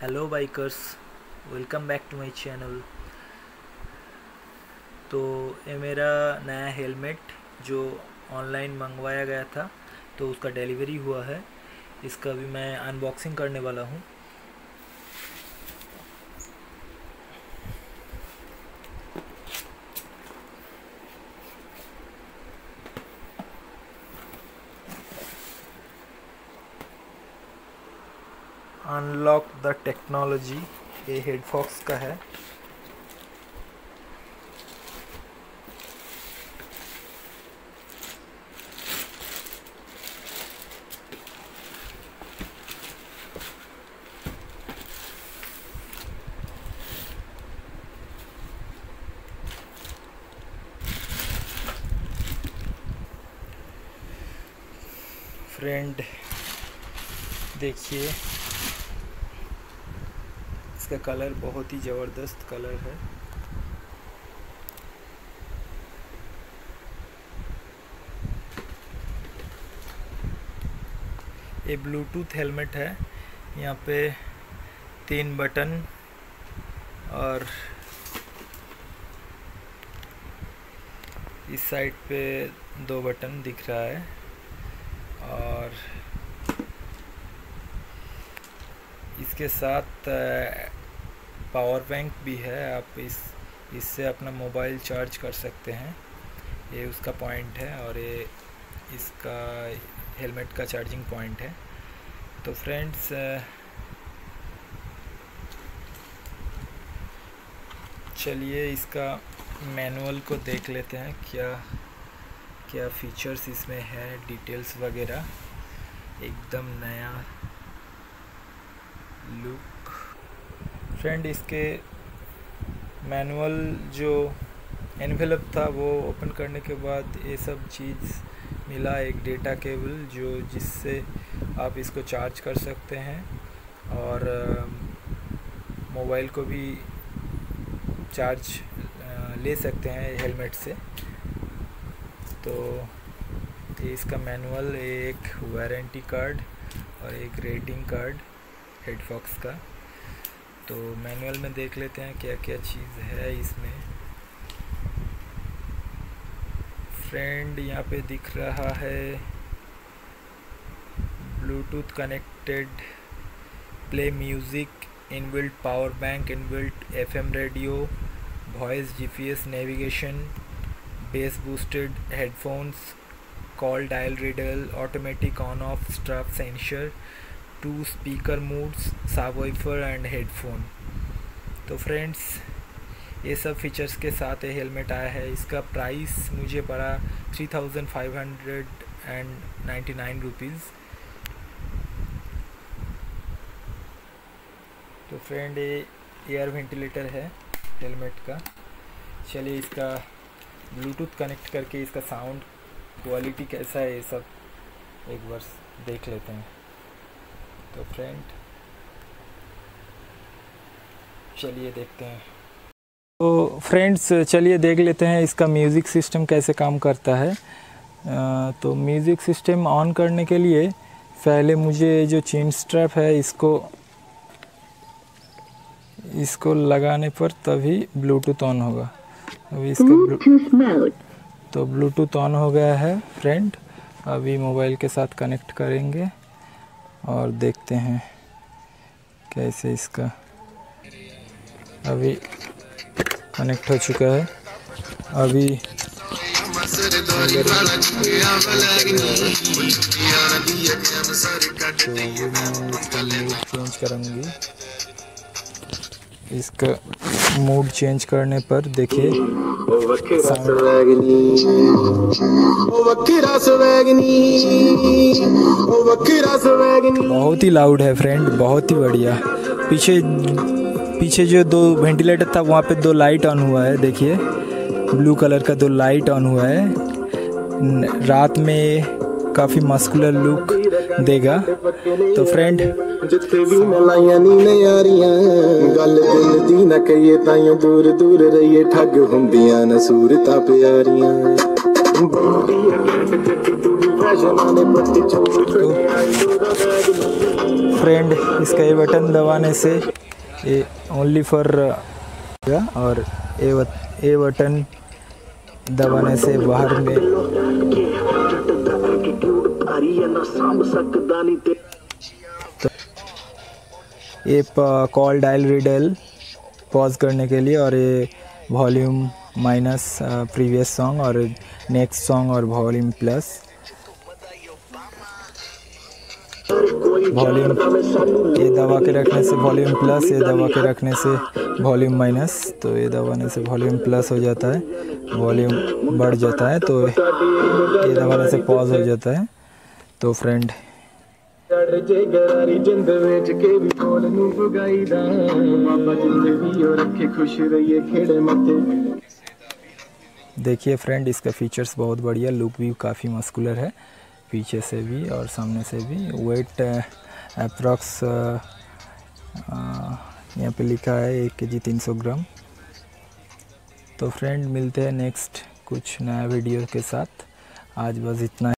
Hello bikers, welcome back to my channel. तो ये मेरा नया हेलमेट जो ऑनलाइन मंगवाया गया था, तो उसका डिलीवरी हुआ है। इसका भी मैं अनबॉक्सिंग करने वाला हूँ। अनलॉक द टेक्नोलॉजी, ये हेडफॉक्स का है। फ्रेंड देखिए, इसका कलर बहुत ही ज़बरदस्त कलर है। ये ब्लूटूथ हेलमेट है। यहाँ पे 3 बटन और इस साइड पे 2 बटन दिख रहा है, और इसके साथ पावर बैंक भी है। आप इससे अपना मोबाइल चार्ज कर सकते हैं। ये उसका पॉइंट है और ये इसका हेलमेट का चार्जिंग पॉइंट है। तो फ्रेंड्स, चलिए इसका मैनुअल को देख लेते हैं, क्या क्या फीचर्स इसमें है, डिटेल्स वगैरह। एकदम नया लुक। फ्रेंड, इसके मैनुअल जो एनवेलप था वो ओपन करने के बाद ये सब चीज़ मिला। एक डेटा केबल जिससे आप इसको चार्ज कर सकते हैं और मोबाइल को भी चार्ज ले सकते हैं हेलमेट से। तो ये इसका मैनुअल, एक वारंटी कार्ड और एक रेटिंग कार्ड हेडफॉक्स का। तो मैनुअल में देख लेते हैं क्या क्या चीज़ है इसमें। फ्रेंड, यहाँ पे दिख रहा है Bluetooth connected, play music, inbuilt power bank, inbuilt FM radio, voice GPS navigation, bass boosted headphones, call dial reader, automatic on off strap sensor, 2 speaker modes, subwoofer and headphone. तो फ्रेंड्स, ये सब features के साथ ये helmet आया है। इसका price मुझे पड़ा 3599 रुपीज़। तो फ्रेंड, ये एयर वेंटिलेटर है हेलमेट का। चलिए इसका ब्लूटूथ कनेक्ट करके इसका साउंड क्वालिटी कैसा है, ये सब एक बार देख लेते हैं। तो फ्रेंड, चलिए देखते हैं। तो फ्रेंड्स, चलिए देख लेते हैं इसका म्यूज़िक सिस्टम कैसे काम करता है। तो म्यूज़िक सिस्टम ऑन करने के लिए पहले मुझे जो चेन स्ट्रैप है इसको लगाने पर तभी ब्लूटूथ ऑन होगा। अभी इसका तो ब्लूटूथ ऑन हो गया है फ्रेंड। अभी मोबाइल के साथ कनेक्ट करेंगे और देखते हैं कैसे इसका। अभी कनेक्ट हो चुका है। अभी तो मैं इसका मूड चेंज करूँगी। इसका मूड चेंज करने पर देखिए बहुत ही लाउड है फ्रेंड, बहुत ही बढ़िया। पीछे जो 2 वेंटिलेटर था वहाँ पे 2 लाइट ऑन हुआ है। देखिए ब्लू कलर का 2 लाइट ऑन हुआ है। रात में काफ़ी मस्कुलर लुक देगा। तो फ्रेंड, जिथे भी मलाइया नी नयारियां, गल दिल दी न कहिए ताइयों दूर दूर रहिए, ठग हुंदियां न सूरतां प्यारियां। फ्रेंड इसका ए बटन दबाने से ये ओनली फॉर और ए बटन दबाने से बाहर में तो ये कॉल डायल रीडायल पॉज करने के लिए, और ये वॉल्यूम माइनस प्रीवियस सॉन्ग और नेक्स्ट सॉन्ग, और वॉल्यूम प्लस वॉल्यूम ये दबा के रखने से वॉल्यूम प्लस, ये दबा के रखने से वॉल्यूम माइनस। तो ये दबाने से वॉल्यूम प्लस हो जाता है, वॉल्यूम बढ़ जाता है, तो ये दबाने से पॉज हो जाता है। तो फ्रेंड देखिए फ्रेंड, इसका फीचर्स बहुत बढ़िया, लुक भी काफ़ी मस्कुलर है, पीछे से भी और सामने से भी। वेट अप्रॉक्स यहाँ पे लिखा है 1 kg 300 ग्राम। तो फ्रेंड मिलते हैं नेक्स्ट कुछ नया वीडियो के साथ, आज बस इतना।